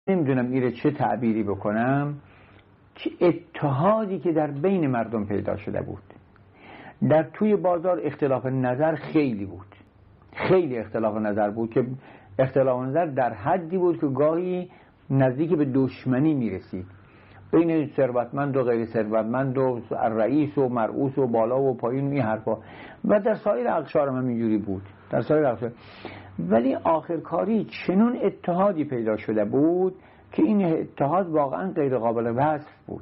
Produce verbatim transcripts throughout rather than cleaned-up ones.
نمیدونم ایره چه تعبیری بکنم، که اتحادی که در بین مردم پیدا شده بود. در توی بازار اختلاف نظر خیلی بود، خیلی اختلاف نظر بود که اختلاف نظر در حدی بود که گاهی نزدیک به دشمنی میرسید بین ثروتمند و غیر ثروتمند و رئیس و مرئوس و بالا و پایین، این حرفا. و در سایر اقشار هم اینجوری بود، در سایر اقشار. ولی آخرکاری چنون اتحادی پیدا شده بود که این اتحاد واقعا غیر قابل وصف بود.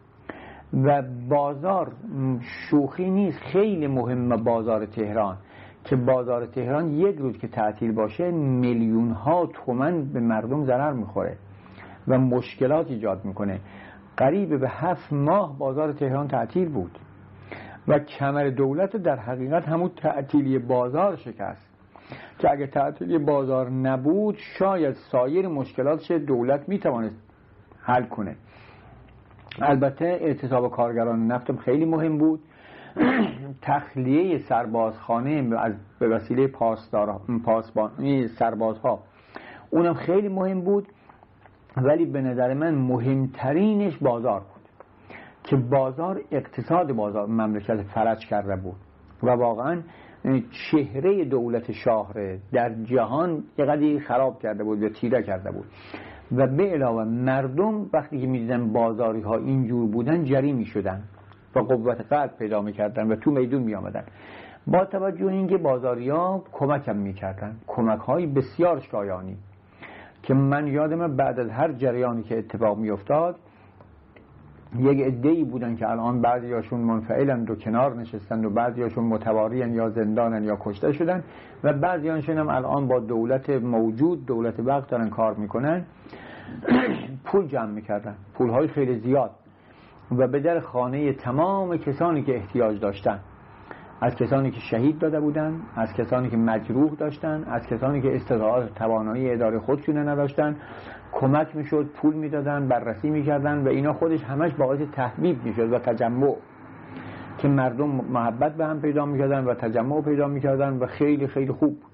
و بازار شوخی نیست، خیلی مهمه بازار تهران، که بازار تهران یک روز که تعطیل باشه میلیون ها تومان به مردم ضرر میخوره و مشکلات ایجاد میکنه. قریب به هفت ماه بازار تهران تعطیل بود و کمر دولت در حقیقت همون تعطیلی بازار شکست، که اگه تعطیلی بازار نبود شاید سایر مشکلاتش دولت میتوانست حل کنه. البته اعتصاب کارگران نفتم خیلی مهم بود. تخلیه سربازخانه از به وسیله پاسدار پاسبان سربازها اونم خیلی مهم بود. ولی به نظر من مهمترینش بازار بود، که بازار اقتصاد بازار مملکت فلج کرده بود و واقعا چهره دولت شاه در جهان یقدری خراب کرده بود و تیره کرده بود. و به علاوه مردم وقتی که می‌دیدن بازاری ها اینجور بودن جری می‌شدن و قوت قلب پیدا می‌کردن و تو میدون می‌آمدن. با توجه اینکه بازاری ها کمک هم می‌کردن، کمک‌های بسیار شایانی، که من یادم بعد از هر جریانی که اتفاق می‌افتاد یک عده‌ای بودن که الان بعضیاشون منفعلند و کنار نشستند و بعضیاشون متوارین یا زندانن یا کشته شدن و بعضیاشون هم الان با دولت موجود، دولت وقت دارن کار میکنن، پول جمع میکردن، پولهای خیلی زیاد، و به در خانه تمام کسانی که احتیاج داشتن، از کسانی که شهید داده بودن، از کسانی که مجروح داشتن، از کسانی که استطاعت توانایی اداره خودشون نداشتن، کمک میشد، پول میدادن، بررسی میکردن و اینا خودش همش باعث تحبیب میشد و تجمع، که مردم محبت به هم پیدا میکردن و تجمع پیدا میکردن و خیلی خیلی خوب.